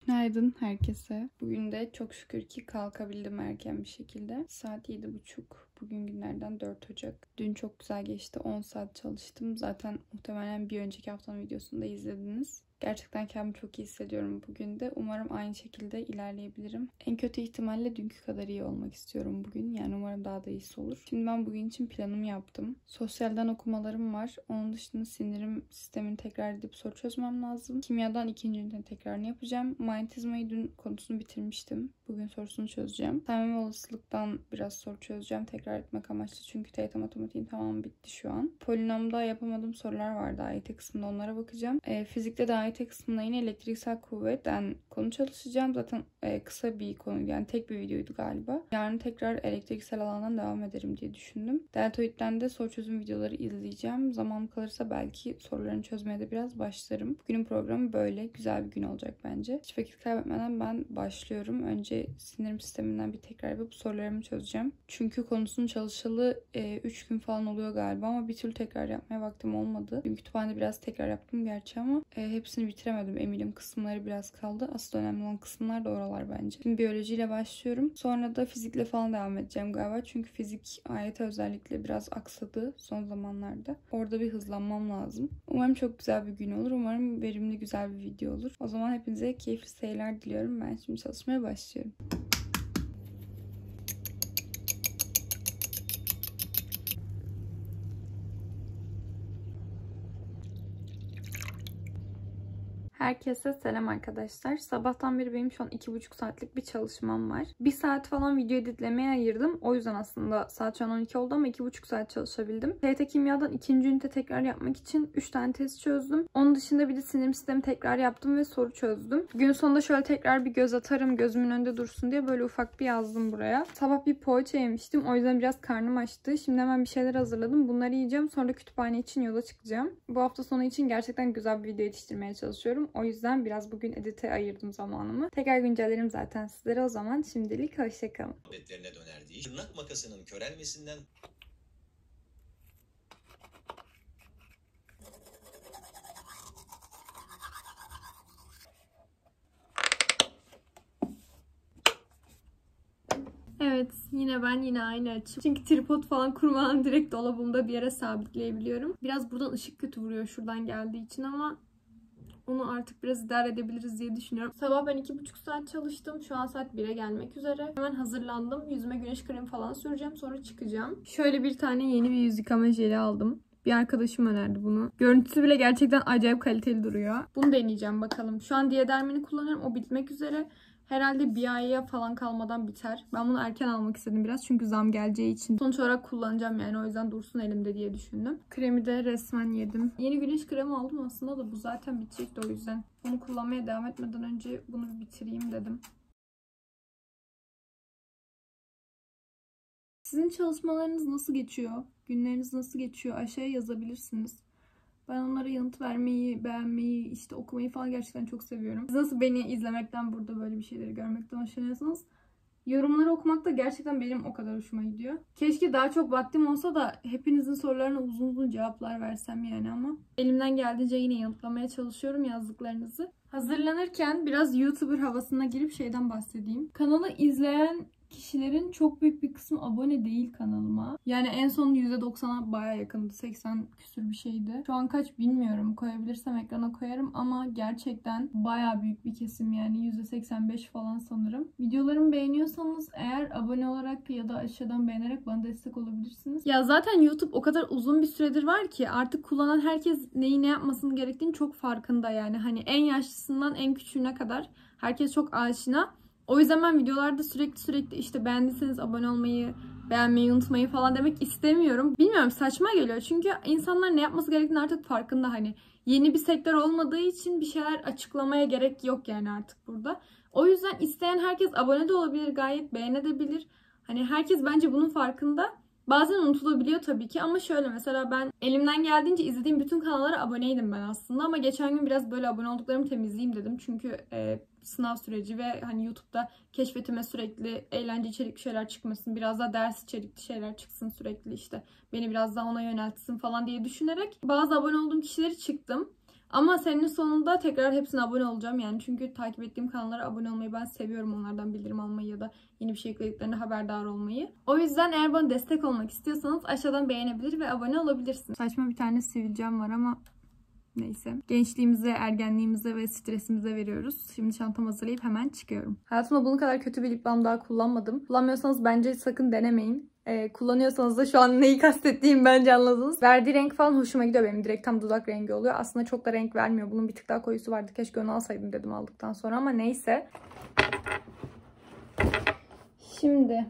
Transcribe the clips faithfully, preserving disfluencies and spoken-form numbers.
Günaydın herkese. Bugün de çok şükür ki kalkabildim erken bir şekilde. Saat yedi buçuk. Bugün günlerden dört Ocak. Dün çok güzel geçti. on saat çalıştım. Zaten muhtemelen bir önceki haftanın videosunu da izlediniz. Gerçekten kendimi çok iyi hissediyorum bugün de. Umarım aynı şekilde ilerleyebilirim. En kötü ihtimalle dünkü kadar iyi olmak istiyorum bugün. Yani umarım daha da iyisi olur. Şimdi ben bugün için planımı yaptım. Sosyalden okumalarım var. Onun dışında sindirim sistemini tekrar edip soru çözmem lazım. Kimyadan ikinci ünitenin tekrarını yapacağım. Manyetizmayı dün konusunu bitirmiştim. Bugün sorusunu çözeceğim. Termeme olasılıktan biraz soru çözeceğim. Tekrar etmek amaçlı. Çünkü T Y T matematiğin tamamı bitti şu an. Polinomda yapamadığım sorular vardı. A Y T kısmında onlara bakacağım. E, fizikte de A Y T kısmında yine elektriksel kuvvetten konu çalışacağım. Zaten e, kısa bir konu. Yani tek bir videoydu galiba. Yarın tekrar elektriksel alandan devam ederim diye düşündüm. Deltoid'den de soru çözüm videoları izleyeceğim. Zaman kalırsa belki sorularını çözmeye de biraz başlarım. Bugünün programı böyle. Güzel bir gün olacak bence. Hiç vakit kaybetmeden ben başlıyorum. Önce sindirim sisteminden bir tekrar yapıp sorularımı çözeceğim. Çünkü konusunu çalışalı üç gün falan oluyor galiba ama bir türlü tekrar yapmaya vaktim olmadı. Dün kütüphanede biraz tekrar yaptım gerçi ama e, hepsini bitiremedim. Eminim kısımları biraz kaldı. Asıl önemli olan kısımlar da oralar bence. Şimdi biyolojiyle başlıyorum. Sonra da fizikle falan devam edeceğim galiba. Çünkü fizik A Y T özellikle biraz aksadı son zamanlarda. Orada bir hızlanmam lazım. Umarım çok güzel bir gün olur. Umarım verimli güzel bir video olur. O zaman hepinize keyifli seyirler diliyorum. Ben şimdi çalışmaya başlıyorum. Herkese selam arkadaşlar. Sabahtan beri benim şu an iki buçuk saatlik bir çalışmam var. bir saat falan video editlemeye ayırdım. O yüzden aslında saat şu an on iki oldu ama iki buçuk saat çalışabildim. T Y T kimyadan ikinci ünite tekrar yapmak için üç tane test çözdüm. Onun dışında bir de sindirim sistemi tekrar yaptım ve soru çözdüm. Gün sonunda şöyle tekrar bir göz atarım, gözümün önünde dursun diye böyle ufak bir yazdım buraya. Sabah bir poğaça yemiştim. O yüzden biraz karnım açtı. Şimdi hemen bir şeyler hazırladım. Bunları yiyeceğim. Sonra kütüphane için yola çıkacağım. Bu hafta sonu için gerçekten güzel bir video yetiştirmeye çalışıyorum. O yüzden biraz bugün edite ayırdım zamanımı. Tekrar güncellerim zaten sizlere. O zaman şimdilik hoşçakalın. Muhabbetlerine dönerdiği tırnak makasının körelmesinden Evet, yine ben yine aynı açım. Çünkü tripod falan kurmadan direkt dolabımda bir yere sabitleyebiliyorum. Biraz buradan ışık kötü vuruyor şuradan geldiği için ama onu artık biraz idare edebiliriz diye düşünüyorum. Sabah ben iki buçuk saat çalıştım. Şu an saat bire gelmek üzere. Hemen hazırlandım. Yüzüme güneş kremi falan süreceğim. Sonra çıkacağım. Şöyle bir tane yeni bir yüz yıkama jeli aldım. Bir arkadaşım önerdi bunu. Görüntüsü bile gerçekten acayip kaliteli duruyor. Bunu deneyeceğim bakalım. Şu an Diadermini kullanıyorum. O bitmek üzere. Herhalde bir aya falan kalmadan biter. Ben bunu erken almak istedim biraz. Çünkü zam geleceği için. Sonuç olarak kullanacağım yani. O yüzden dursun elimde diye düşündüm. Kremi de resmen yedim. Yeni güneş kremi aldım aslında da bu zaten bitecekti o yüzden. Onu kullanmaya devam etmeden önce bunu bir bitireyim dedim. Sizin çalışmalarınız nasıl geçiyor? Günleriniz nasıl geçiyor? Aşağıya yazabilirsiniz. Ben onlara yanıt vermeyi, beğenmeyi, işte okumayı falan gerçekten çok seviyorum. Siz nasıl beni izlemekten, burada böyle bir şeyleri görmekten hoşlanıyorsunuz? Yorumları okumak da gerçekten benim o kadar hoşuma gidiyor. Keşke daha çok vaktim olsa da hepinizin sorularına uzun uzun cevaplar versem yani ama elimden geldiğince yine yanıtlamaya çalışıyorum yazdıklarınızı. Hazırlanırken biraz YouTuber havasına girip şeyden bahsedeyim. Kanalı izleyen kişilerin çok büyük bir kısmı abone değil kanalıma. Yani en son yüzde doksana baya yakındı. seksen küsür bir şeydi. Şu an kaç bilmiyorum. Koyabilirsem ekrana koyarım ama gerçekten baya büyük bir kesim yani yüzde seksen beş falan sanırım. Videolarımı beğeniyorsanız eğer abone olarak ya da aşağıdan beğenerek bana destek olabilirsiniz. Ya zaten YouTube o kadar uzun bir süredir var ki artık kullanan herkes neyi ne yapmasını gerektiğini çok farkında yani. Hani en yaşlısından en küçüğüne kadar herkes çok aşina. O yüzden ben videolarda sürekli sürekli işte beğendiyseniz abone olmayı, beğenmeyi unutmayı falan demek istemiyorum. Bilmiyorum, saçma geliyor. Çünkü insanlar ne yapması gerektiğini artık farkında. Hani yeni bir sektör olmadığı için bir şeyler açıklamaya gerek yok yani artık burada. O yüzden isteyen herkes abone de olabilir, gayet beğenebilir. Hani herkes bence bunun farkında. Bazen unutulabiliyor tabii ki ama şöyle mesela ben elimden geldiğince izlediğim bütün kanallara aboneydim ben aslında ama geçen gün biraz böyle abone olduklarımı temizleyeyim dedim. Çünkü e, sınav süreci ve hani YouTube'da keşfetime sürekli eğlence içerikli şeyler çıkmasın, biraz daha ders içerikli şeyler çıksın sürekli, işte beni biraz daha ona yöneltsin falan diye düşünerek bazı abone olduğum kişileri çıktım. Ama senin sonunda tekrar hepsine abone olacağım. Yani çünkü takip ettiğim kanallara abone olmayı ben seviyorum. Onlardan bildirim almayı ya da yeni bir şey eklediklerinde haberdar olmayı. O yüzden eğer bana destek olmak istiyorsanız aşağıdan beğenebilir ve abone olabilirsiniz. Saçma bir tane sivilcem var ama neyse. Gençliğimize, ergenliğimize ve stresimize veriyoruz. Şimdi çantamı hazırlayıp hemen çıkıyorum. Hayatımda bunun kadar kötü bir lip balm daha kullanmadım. Kullanmıyorsanız bence sakın denemeyin. Ee, kullanıyorsanız da şu an neyi kastettiğimi bence anladınız. Verdiği renk falan hoşuma gidiyor benim. Direkt tam dudak rengi oluyor. Aslında çok da renk vermiyor. Bunun bir tık daha koyusu vardı. Keşke onu alsaydım dedim aldıktan sonra ama neyse. Şimdi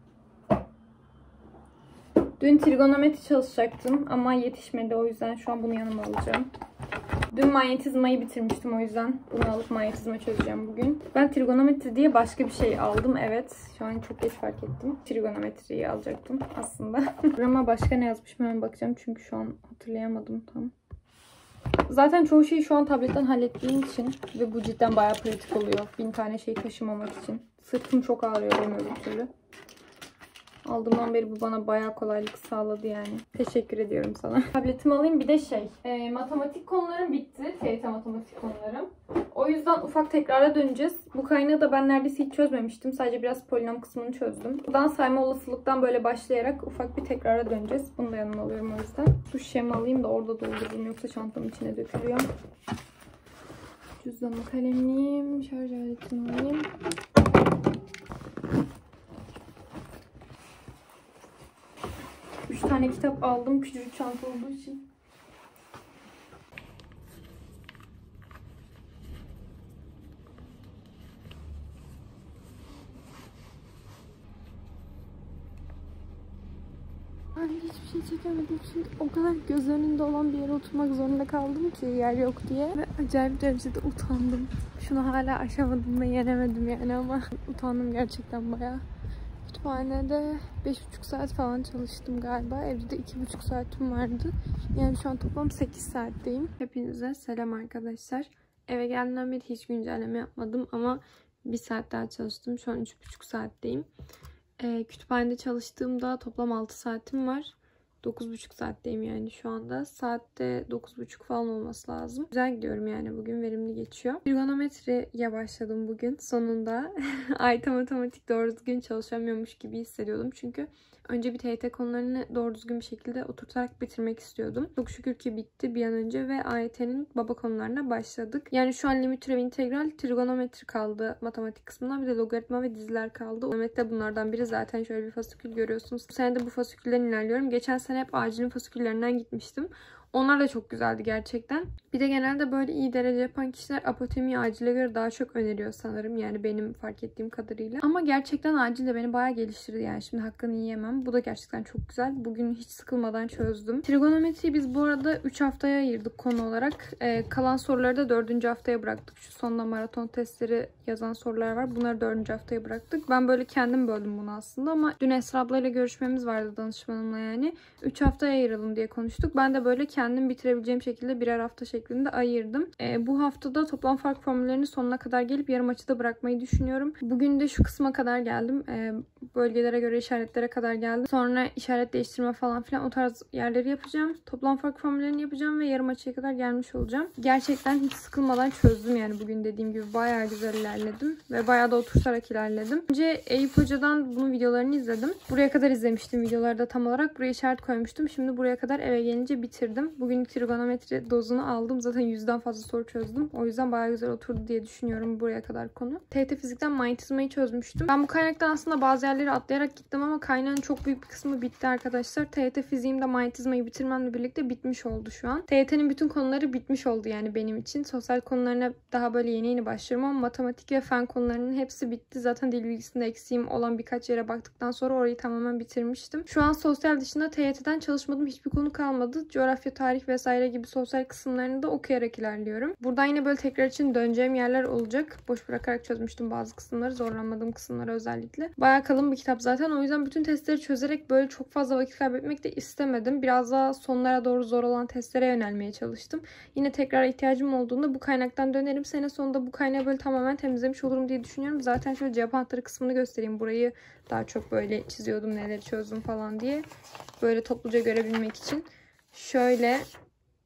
dün trigonometri çalışacaktım ama yetişmedi. O yüzden şu an bunu yanıma alacağım. Dün manyetizmayı bitirmiştim, o yüzden bunu alıp manyetizma çözeceğim bugün. Ben trigonometri diye başka bir şey aldım. Evet, şu an çok geç fark ettim. Trigonometriyi alacaktım aslında. Ama başka ne yazmışım hemen bakacağım çünkü şu an hatırlayamadım tam. Zaten çoğu şeyi şu an tabletten hallettiğim için ve bu cidden bayağı pratik oluyor. Bin tane şey taşımamak için. Sırtım çok ağrıyor benim öbür türlü. Aldığımdan beri bu bana bayağı kolaylık sağladı yani. Teşekkür ediyorum sana. Tabletimi alayım. Bir de şey, e, matematik konularım bitti. T Y T matematik konularım. O yüzden ufak tekrara döneceğiz. Bu kaynağı da ben neredeyse hiç çözmemiştim. Sadece biraz polinom kısmını çözdüm. Buradan sayma olasılıktan böyle başlayarak ufak bir tekrara döneceğiz. Bunu da yanıma alıyorum o yüzden. Şu şişemi alayım da orada doldururum. Yoksa çantamın içine dökülüyor. Cüzdanımı, kalemliğim, şarj aletimi alayım. Üç tane kitap aldım. Küçücük çanta olduğu için. Ben hiçbir şey çekemedim çünkü o kadar göz önünde olan bir yere oturmak zorunda kaldım ki yer yok diye. Ve acayip derecede utandım. Şunu hala aşamadım ve yenemedim yani ama utandım gerçekten bayağı. Kütüphanede beş buçuk saat falan çalıştım galiba. Evde de iki buçuk saatim vardı. Yani şu an toplam sekiz saatteyim. Hepinize selam arkadaşlar. Eve geldiğimden beri hiç güncelleme yapmadım ama bir saat daha çalıştım. Şu an üç buçuk saatteyim. Ee, kütüphanede çalıştığımda toplam altı saatim var. dokuz buçuk saatteyim yani şu anda. Saatte dokuz buçuk falan olması lazım. Güzel gidiyorum yani, bugün verimli geçiyor. Trigonometriye başladım bugün sonunda. Ayta matematik doğru düzgün çalışamıyormuş gibi hissediyordum. Çünkü önce bir T Y T konularını doğru düzgün bir şekilde oturtarak bitirmek istiyordum. Çok şükür ki bitti bir an önce ve A Y T'nin baba konularına başladık. Yani şu an limit türev integral, trigonometri kaldı matematik kısmından, bir de logaritma ve diziler kaldı. Mehmet de bunlardan biri. Zaten şöyle bir fasikül görüyorsunuz. Bu sene de bu fasikülden ilerliyorum. Geçen sene hep acilin fasiküllerinden gitmiştim. Onlar da çok güzeldi gerçekten. Bir de genelde böyle iyi derece yapan kişiler apotemiyi acile göre daha çok öneriyor sanırım. Yani benim fark ettiğim kadarıyla. Ama gerçekten acil de beni bayağı geliştirdi yani. Şimdi hakkını yiyemem. Bu da gerçekten çok güzel. Bugün hiç sıkılmadan çözdüm. Trigonometriyi biz bu arada üç haftaya ayırdık konu olarak. Ee, kalan soruları da dördüncü haftaya bıraktık. Şu sonunda maraton testleri yazan sorular var. Bunları dördüncü haftaya bıraktık. Ben böyle kendim böldüm bunu aslında ama dün Esra ablayla görüşmemiz vardı, danışmanımla yani. üç haftaya ayıralım diye konuştuk. Ben de böyle kendim bitirebileceğim şekilde birer hafta şeklinde ayırdım. E, bu haftada toplam fark formüllerini sonuna kadar gelip yarım açıda bırakmayı düşünüyorum. Bugün de şu kısma kadar geldim. E, bölgelere göre işaretlere kadar geldim. Sonra işaret değiştirme falan filan o tarz yerleri yapacağım. Toplam fark formüllerini yapacağım ve yarım açıya kadar gelmiş olacağım. Gerçekten hiç sıkılmadan çözdüm yani bugün, dediğim gibi bayağı güzel ilerledim. Ve bayağı da oturtarak ilerledim. Önce Eyüp Hoca'dan bunun videolarını izledim. Buraya kadar izlemiştim videoları da tam olarak. Buraya işaret koymuştum. Şimdi buraya kadar eve gelince bitirdim. Bugün trigonometri dozunu aldım. Zaten yüzden fazla soru çözdüm. O yüzden bayağı güzel oturdu diye düşünüyorum buraya kadar konu. T Y T fizikten manyetizmayı çözmüştüm. Ben bu kaynaktan aslında bazı yerleri atlayarak gittim ama kaynağın çok büyük bir kısmı bitti arkadaşlar. T Y T fiziğimde manyetizmayı bitirmemle birlikte bitmiş oldu şu an. T Y T'nin bütün konuları bitmiş oldu yani benim için. Sosyal konularına daha böyle yeni yeni başlıyorum ama matematik ve fen konularının hepsi bitti. Zaten dil bilgisinde eksiğim olan birkaç yere baktıktan sonra orayı tamamen bitirmiştim. Şu an sosyal dışında T Y T'den çalışmadığım hiçbir konu kalmadı. Coğrafya, tarih vesaire gibi sosyal kısımlarını da okuyarak ilerliyorum. Buradan yine böyle tekrar için döneceğim yerler olacak. Boş bırakarak çözmüştüm bazı kısımları. Zorlanmadığım kısımları özellikle. Bayağı kalın bir kitap zaten. O yüzden bütün testleri çözerek böyle çok fazla vakit kaybetmek de istemedim. Biraz daha sonlara doğru zor olan testlere yönelmeye çalıştım. Yine tekrar ihtiyacım olduğunda bu kaynaktan dönerim. Sene sonunda bu kaynağı böyle tamamen temizlemiş olurum diye düşünüyorum. Zaten şöyle cevap anahtarı kısmını göstereyim. Burayı daha çok böyle çiziyordum, neleri çözdüm falan diye. Böyle topluca görebilmek için. Şöyle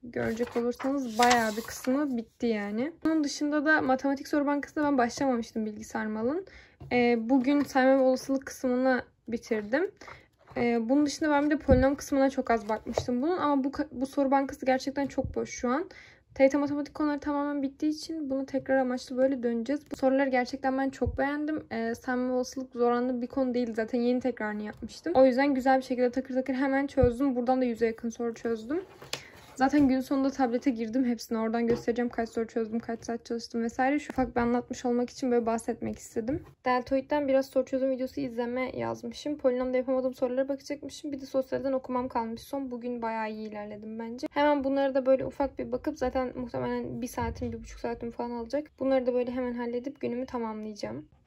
görecek olursanız bayağı bir kısmı bitti yani. Bunun dışında da matematik soru bankasına ben başlamamıştım bilgisayar malın. Ee, bugün sayma ve olasılık kısmını bitirdim. Ee, bunun dışında ben bir de polinom kısmına çok az bakmıştım bunun. Ama bu, bu soru bankası gerçekten çok boş şu an. T Y T matematik konuları tamamen bittiği için bunu tekrar amaçlı böyle döneceğiz. Bu soruları gerçekten ben çok beğendim. Ee, sayma ve olasılık zorlandığı bir konu değil. Zaten yeni tekrarını yapmıştım. O yüzden güzel bir şekilde takır takır hemen çözdüm. Buradan da yüze yakın soru çözdüm. Zaten gün sonunda tablete girdim. Hepsini oradan göstereceğim. Kaç soru çözdüm, kaç saat çalıştım vesaire. Şu ufak bir anlatmış olmak için böyle bahsetmek istedim. Deltoid'den biraz soru çözüm videosu izleme yazmışım. Polinomda yapamadığım sorulara bakacakmışım. Bir de sosyalden okumam kalmış son. Bugün bayağı iyi ilerledim bence. Hemen bunları da böyle ufak bir bakıp zaten muhtemelen bir saatim, bir buçuk saatim falan alacak. Bunları da böyle hemen halledip günümü tamamlayacağım.